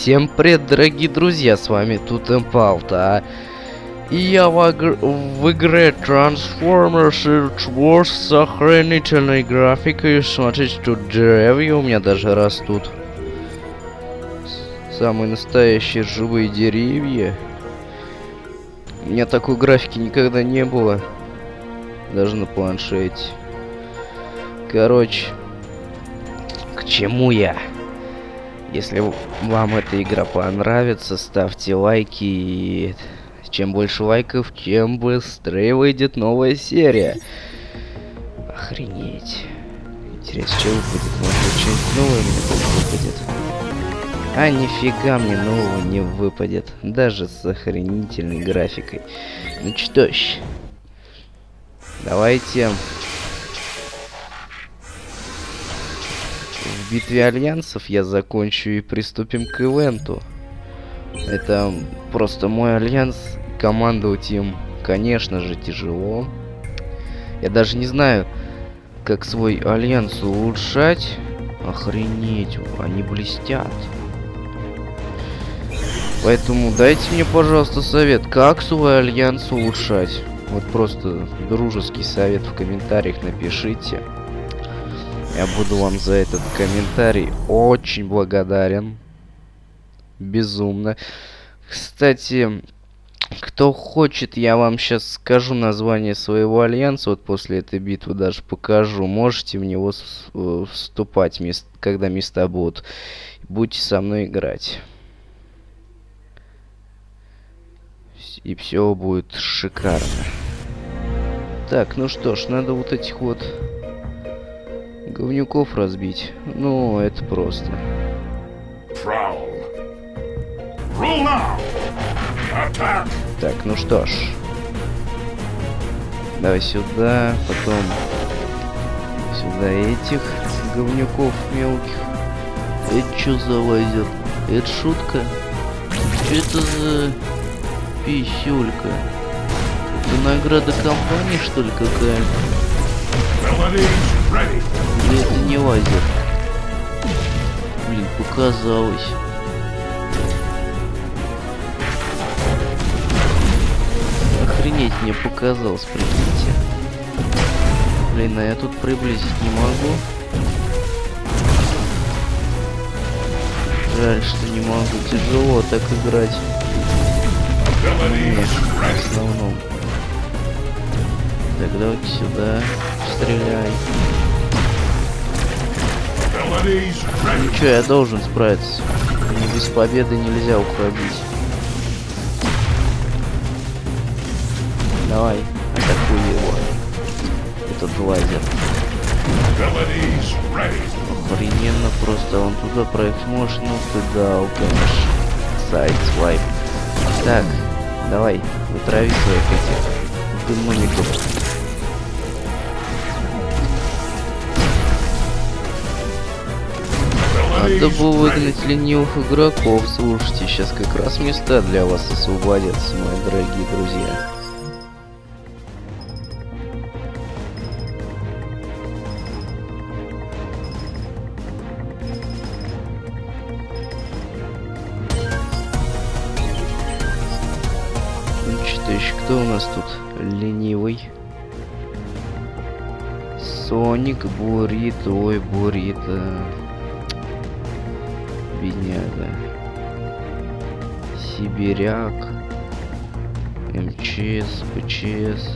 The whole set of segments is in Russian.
Всем привет, дорогие друзья, с вами тут Импалта. И я в игре Transformers Edge Wars с охренительной графикой. Смотрите, тут деревья у меня даже растут. Самые настоящие живые деревья. У меня такой графики никогда не было. Даже на планшете. Короче, к чему я? Если вам эта игра понравится, ставьте лайки. И чем больше лайков, тем быстрее выйдет новая серия. Охренеть. Интересно, что выпадет? Может, что-нибудь новое мне тут выпадет? А нифига мне нового не выпадет. Даже с охренительной графикой. Ну что ж. Давайте... В битве альянсов я закончу и приступим к ивенту. Это просто мой альянс. Командовать им, конечно же, тяжело. Я даже не знаю, как свой альянс улучшать. Охренеть, они блестят. Поэтому дайте мне, пожалуйста, совет, как свой альянс улучшать. Вот просто дружеский совет в комментариях напишите. Я буду вам за этот комментарий очень благодарен. Безумно. Кстати, кто хочет, я вам сейчас скажу название своего альянса. Вот после этой битвы даже покажу. Можете в него вступать, когда места будут. Будете со мной играть. И все будет шикарно. Так, ну что ж, надо вот этих вот... говнюков разбить. Ну, это просто. Так, ну что ж. Давай сюда, потом сюда этих говнюков мелких. Это что за лазер? Это шутка? Что это за писюлька? Это награда компании, что ли, какая? Или это не лазер? Блин, показалось. Охренеть, мне показалось, прикиньте. Блин, а я тут приблизить не могу. Жаль, что не могу. Тяжело так играть. Мне, в основном. Так, давайте сюда. Стреляй. Ну чё, я должен справиться. Без победы нельзя уходить. Давай, атакуй его. Этот лазер. Охрененно просто. Он туда проехать может. Ну ты дал, конечно. Сайд-свайп. Так, давай, вытрави своих этих гномиков. Надо было выгнать ленивых игроков. Слушайте, сейчас как раз места для вас освободятся, мои дорогие друзья. Ну что еще, кто у нас тут ленивый? Соник, Бурит, ой, Бурита. Бедняга. Сибиряк. МЧС, ПЧС.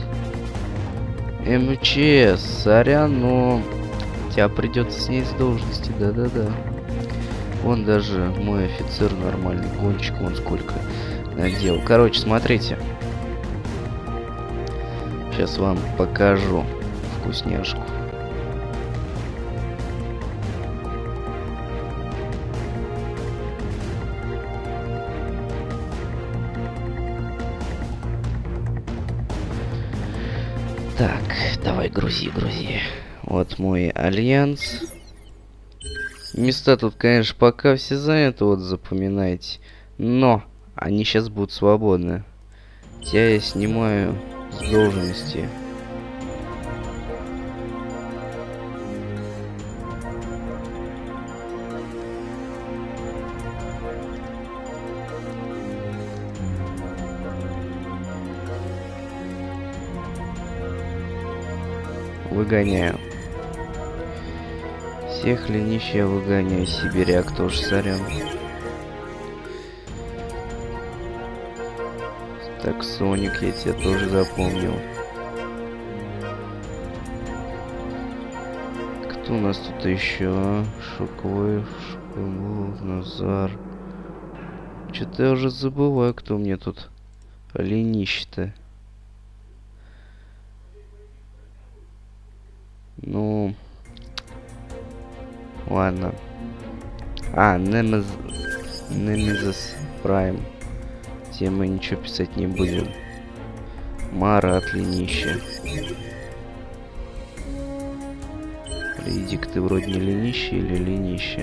МЧС, сорян, но тебя придется снять с должности, да-да-да. Вон даже мой офицер нормальный гонщик, вон сколько надел. Короче, смотрите. Сейчас вам покажу вкусняшку. Так, давай, грузи, грузи. Вот мой альянс. Места тут, конечно, пока все заняты, вот запоминайте. Но они сейчас будут свободны. Тебя я снимаю с должности. Выгоняю. Всех ленищ я выгоняю. Сибиряк тоже, сорян. Так, Соник, я тебя тоже запомнил. Кто у нас тут еще? Шокоев, Шокоев, Назар. Что-то я уже забываю, кто мне тут ленищ-то. Ну... Ладно. Немезис Прайм. Те мы ничего писать не будем. Мара от ленища. Ридик, ты вроде не ленище или ленище?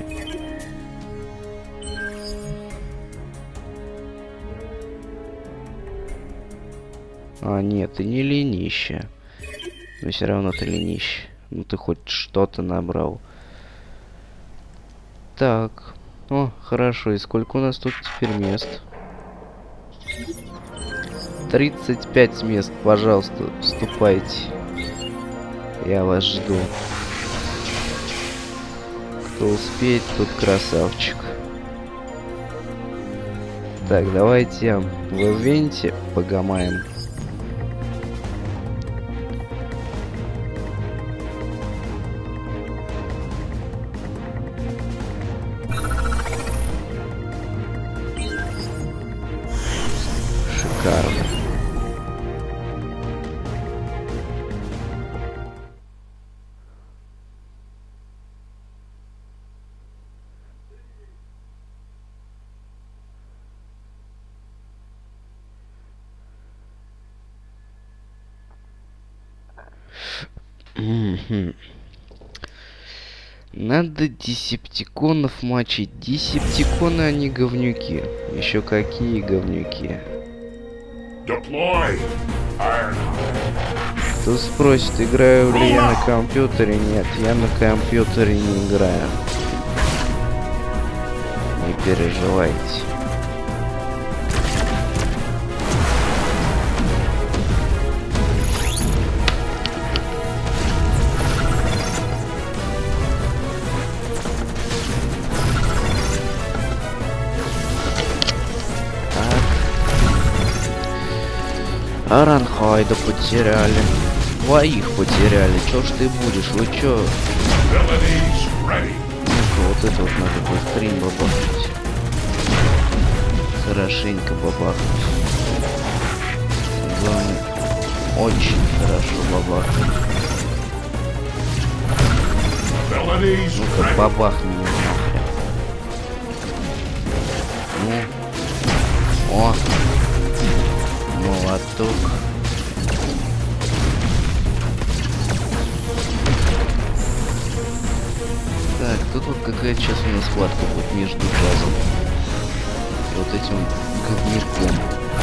А, нет, ты не ленище. Но все равно ты ленище. Ну ты хоть что-то набрал. Так. О, хорошо. И сколько у нас тут теперь мест? 35 мест, пожалуйста, вступайте. Я вас жду. Кто успеет, тот красавчик. Так, давайте в ивенте погамаем. Шикарно. Надо десептиконов мочить. Десептиконы, они говнюки. Еще какие говнюки. Кто спросит, играю ли я на компьютере? Нет, я на компьютере не играю. Не переживайте. Аранхайда потеряли. Двоих потеряли. Чё ж ты будешь? Вы чё? Ну-ка, вот это вот надо быстрее бабахнуть. Хорошенько бабахнуть. Главное, очень хорошо бабахнуть. Ну-ка, бабахни его нахрен. Ну. О. Молоток. Так, тут вот какая сейчас у нас схватка будет между Джазом и вот этим говнюком.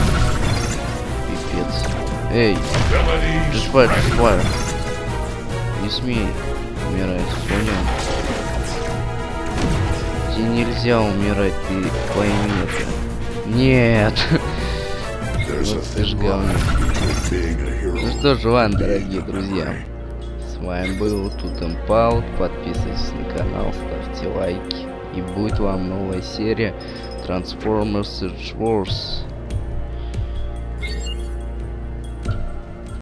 Пипец. Эй! Just fire. Не смей умирать, понял? Тебе нельзя умирать, ты пойми это. Нет! Вот ты ж говно. Ну что ж, ладно, дорогие друзья. С вами был Тутемпаут. Подписывайтесь на канал, ставьте лайки. И будет вам новая серия Transformers Edge Wars.